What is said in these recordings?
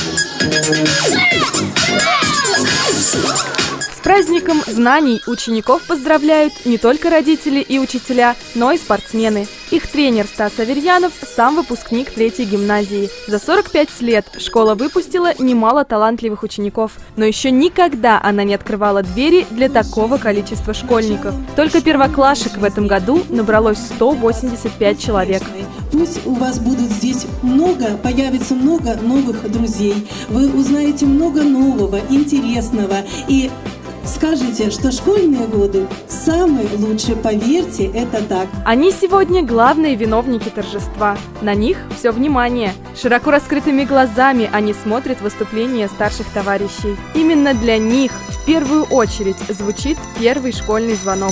С праздником знаний учеников поздравляют не только родители и учителя, но и спортсмены. Их тренер Стас Аверьянов – сам выпускник 3-й гимназии. За 45 лет школа выпустила немало талантливых учеников, но еще никогда она не открывала двери для такого количества школьников. Только первоклашек в этом году набралось 185 человек. Пусть у вас будут здесь появится много новых друзей, вы узнаете много нового, интересного и скажите, что школьные годы самые лучшие, поверьте, это так. Они сегодня главные виновники торжества. На них все внимание. Широко раскрытыми глазами они смотрят выступления старших товарищей. Именно для них в первую очередь звучит первый школьный звонок.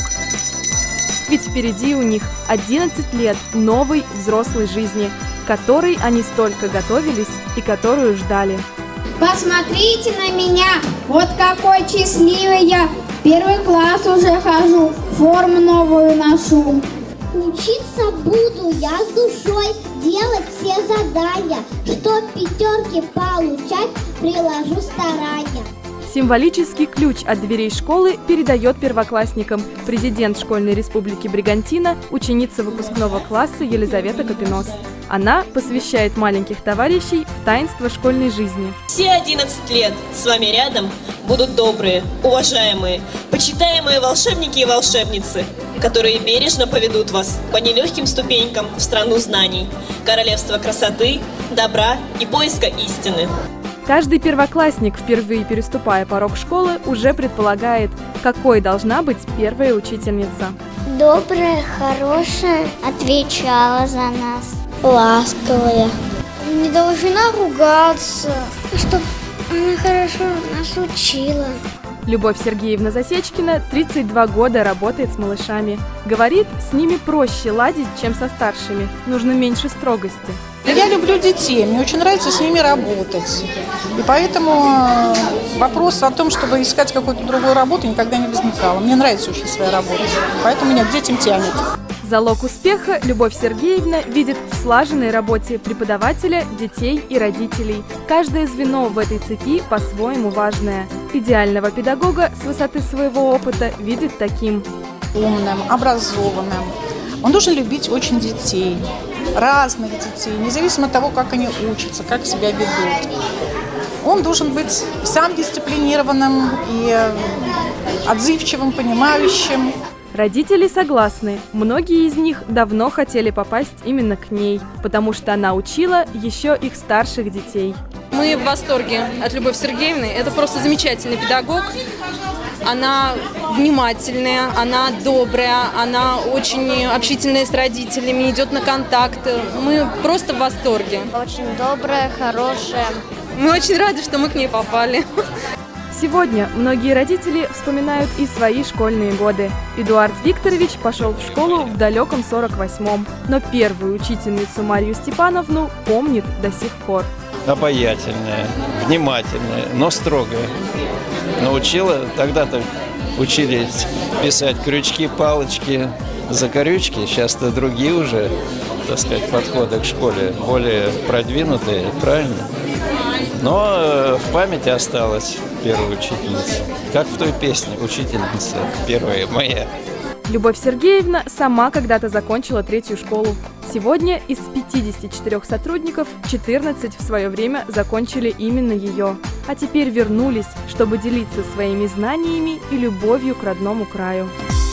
Ведь впереди у них 11 лет новой взрослой жизни, к которой они столько готовились и которую ждали. Посмотрите на меня, вот какой счастливый я. В первый класс уже хожу, форму новую ношу. Учиться буду я с душой, делать все задания, чтоб пятерки получать, приложу старания. Символический ключ от дверей школы передает первоклассникам президент школьной республики Бригантина, ученица выпускного класса Елизавета Капинос. Она посвящает маленьких товарищей в таинство школьной жизни. Все 11 лет с вами рядом будут добрые, уважаемые, почитаемые волшебники и волшебницы, которые бережно поведут вас по нелегким ступенькам в страну знаний, королевство красоты, добра и поиска истины. Каждый первоклассник, впервые переступая порог школы, уже предполагает, какой должна быть первая учительница. Добрая, хорошая, отвечала за нас. Ласковая. Не должна ругаться, чтобы она хорошо нас учила. Любовь Сергеевна Засечкина 32 года работает с малышами. Говорит, с ними проще ладить, чем со старшими. Нужно меньше строгости. Я люблю детей, мне очень нравится с ними работать. И поэтому вопрос о том, чтобы искать какую-то другую работу, никогда не возникало. Мне нравится очень своя работа, поэтому меня к детям тянет. Залог успеха Любовь Сергеевна видит в слаженной работе преподавателя, детей и родителей. Каждое звено в этой цепи по-своему важное. Идеального педагога с высоты своего опыта видит таким. Умным, образованным. Он должен любить очень детей, разных детей, независимо от того, как они учатся, как себя ведут. Он должен быть сам дисциплинированным и отзывчивым, понимающим. Родители согласны. Многие из них давно хотели попасть именно к ней, потому что она учила еще их старших детей. Мы в восторге от Любовь Сергеевны. Это просто замечательный педагог. Она внимательная, она добрая, она очень общительная с родителями, идет на контакт. Мы просто в восторге. Очень добрая, хорошая. Мы очень рады, что мы к ней попали. Сегодня многие родители вспоминают и свои школьные годы. Эдуард Викторович пошел в школу в далеком 48-м, но первую учительницу Марию Степановну помнит до сих пор. Обаятельная, внимательная, но строгая. Научила, тогда-то учились писать крючки, палочки, закорючки. Сейчас-то другие уже, так сказать, подходы к школе, более продвинутые, правильно? Но в памяти осталась первая учительница. Как в той песне «Учительница первая моя». Любовь Сергеевна сама когда-то закончила 3-ю школу. Сегодня из 54 сотрудников 14 в свое время закончили именно ее. А теперь вернулись, чтобы делиться своими знаниями и любовью к родному краю.